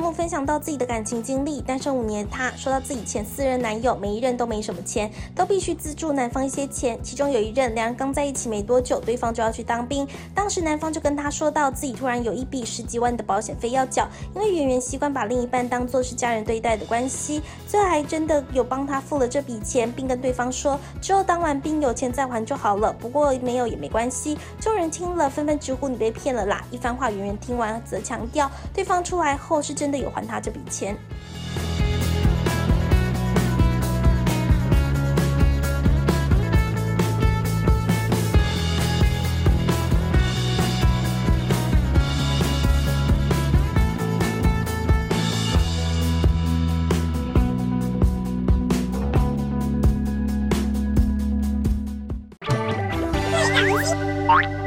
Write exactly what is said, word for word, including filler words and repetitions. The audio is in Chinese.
众分享到自己的感情经历，单身五年她说到自己前四任男友每一任都没什么钱，都必须资助男方一些钱，其中有一任两人刚在一起没多久，对方就要去当兵，当时男方就跟她说到自己突然有一笔十几万的保险费要缴，因为圆圆习惯把另一半当作是家人对待的关系，最后还真的有帮他付了这笔钱，并跟对方说之后当完兵有钱再还就好了，不过没有也没关系。众人听了纷纷直呼你被骗了啦，一番话圆圆听完则强调对方出来后是真的有还他这笔钱。 Bye.